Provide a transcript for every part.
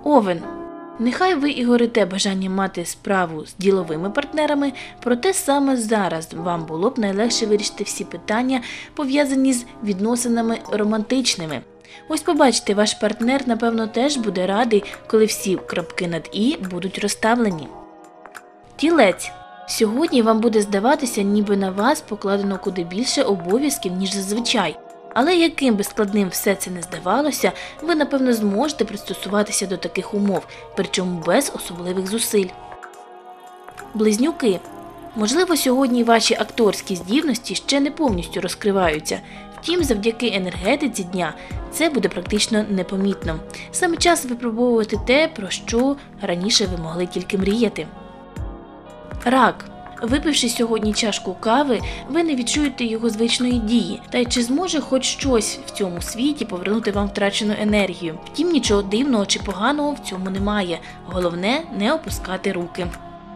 Овен. Нехай ви і горите бажанням мати справу з діловими партнерами, проте саме зараз вам було б найлегше вирішити всі питання, пов'язані з відносинами романтичними. Ось побачите, ваш партнер, напевно, теж буде радий, коли всі крапки над «і» будуть розставлені. Тілець. Сьогодні вам буде здаватися, ніби на вас покладено куди більше обов'язків, ніж зазвичай. Але яким би складним все це не здавалося, ви, напевно, зможете пристосуватися до таких умов, причому без особливих зусиль. Близнюки. Можливо, сьогодні ваші акторські здібності ще не повністю розкриваються. Втім, завдяки енергетиці дня це буде практично непомітно. Саме час випробовувати те, про що раніше ви могли тільки мріяти. Рак. Випивши сьогодні чашку кави, ви не відчуєте його звичної дії, та й чи зможе хоч щось в цьому світі повернути вам втрачену енергію. Втім, нічого дивного чи поганого в цьому немає. Головне – не опускати руки.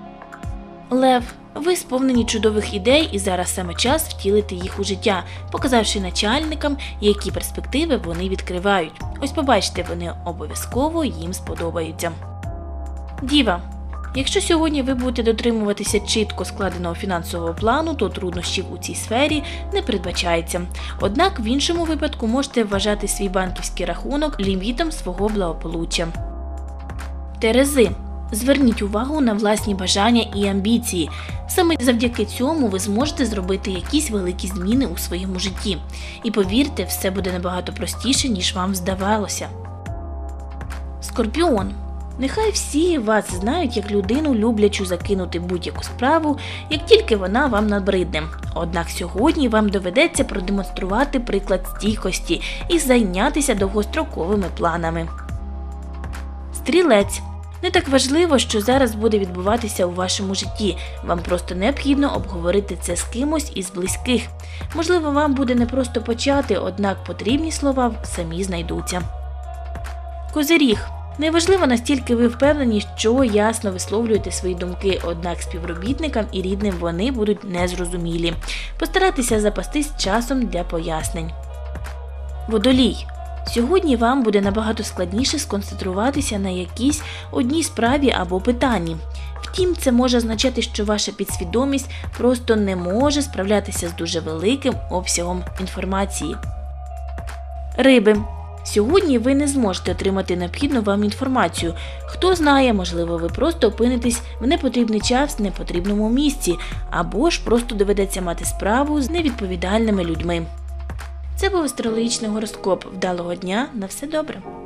Лев. Ви сповнені чудових ідей і зараз саме час втілити їх у життя, показавши начальникам, які перспективи вони відкривають. Ось побачите, вони обов'язково їм сподобаються. Діва. Якщо сьогодні ви будете дотримуватися чітко складеного фінансового плану, то труднощів у цій сфері не передбачається. Однак в іншому випадку можете вважати свій банківський рахунок лімітом свого благополуччя. Терези. Зверніть увагу на власні бажання і амбіції. Саме завдяки цьому ви зможете зробити якісь великі зміни у своєму житті. І повірте, все буде набагато простіше, ніж вам здавалося. Скорпіон. Нехай всі вас знають як людину, люблячу закинути будь-яку справу, як тільки вона вам набридне. Однак сьогодні вам доведеться продемонструвати приклад стійкості і зайнятися довгостроковими планами. Стрілець. Не так важливо, що зараз буде відбуватися у вашому житті. Вам просто необхідно обговорити це з кимось із близьких. Можливо, вам буде непросто почати, однак потрібні слова самі знайдуться. Козиріг. Неважливо, настільки ви впевнені, що ясно висловлюєте свої думки, однак співробітникам і рідним вони будуть незрозумілі. Постарайтеся запастись часом для пояснень. Водолій. Сьогодні вам буде набагато складніше сконцентруватися на якійсь одній справі або питанні. Втім, це може означати, що ваша підсвідомість просто не може справлятися з дуже великим обсягом інформації. Риби. Сьогодні ви не зможете отримати необхідну вам інформацію. Хто знає, можливо, ви просто опинитесь в непотрібний час в непотрібному місці, або ж просто доведеться мати справу з невідповідальними людьми. Це був астрологічний гороскоп. Вдалого дня, на все добре!